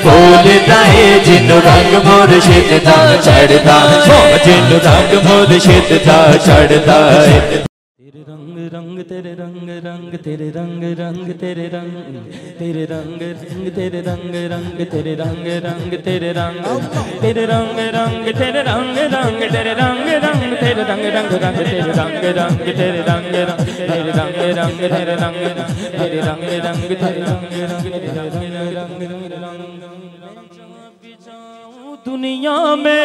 बोलता है जिन्नू रंग मुर्शिद दा चढ़दा जिन्नू रंग मुर्शिद दा चढ़दा है। तेरे रंग रंग तेरे रंग रंग तेरे रंग रंग तेरे रंग तेरे रंग रंग तेरे रंग रंग तेरे रंग रंग तेरे रंग तेरे रंग रंग तेरे रंग रंग तेरे रंग रंग तेरे रंग रंग रंग तेरे रंग रंग तेरे रंग रंग तेरे रंग रंग तेरे रंग तेरे रंग रंग तेरे रंग रंग तेरे रंग दुनिया में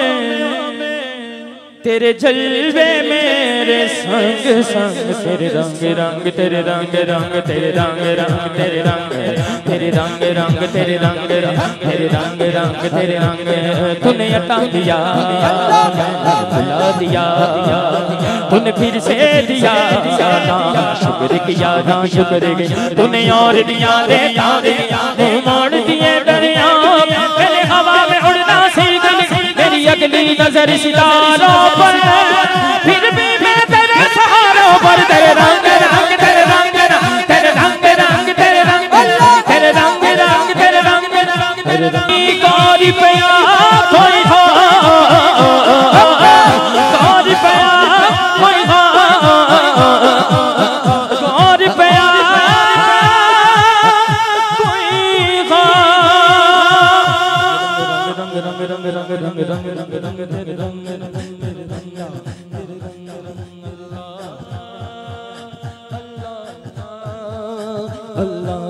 तेरे जलवे मेरे संग संग तेरे रंग रंग तेरे रंग रंग तेरे रंग रंग तेरे रंग तेरे रंग रंग तेरे रंग तेरे रंग रंग तेरे रंग तूने अता दिया बुला दिया तूने फिर से दिया ना शुक्र किया ना शुक्र किया तूने और दिया देता मोड़ दिए दरिया मेरे हवा में उड़ना सीख मेरी अगली नजर सितारों पर फिर भी मैं तेरे सहारों पर तेरे रंग रंग तेरे रंग तेरे रंग रंग तेरे रंग तेरे रंग रंग तेरे रंग तेरे रंग कारी पिया कोई हो कारी पिया कोई हो कारी पिया कोई हो रंग रंग रंग रंग रंग रंग रंग रंग तेरे रंग अल्लाह